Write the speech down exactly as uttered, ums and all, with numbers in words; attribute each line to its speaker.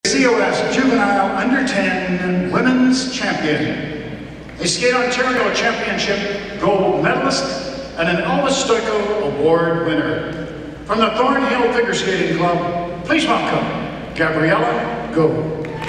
Speaker 1: C O S Juvenile Under ten Women's Champion, a Skate Ontario Championship gold medalist, and an Elvis Stoiko Award winner. From the Thornhill Figure Skating Club, please welcome Gabriella Go.